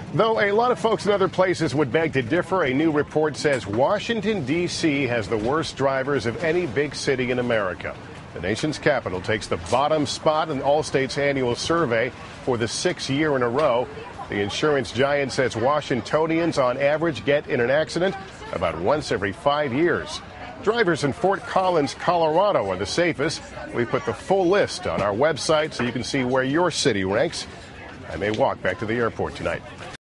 Though a lot of folks in other places would beg to differ, a new report says Washington, D.C. has the worst drivers of any big city in America. The nation's capital takes the bottom spot in Allstate's annual survey for the 6th year in a row. The insurance giant says Washingtonians on average get in an accident about once every 5 years. Drivers in Fort Collins, Colorado are the safest. We put the full list on our website so you can see where your city ranks. I may walk back to the airport tonight.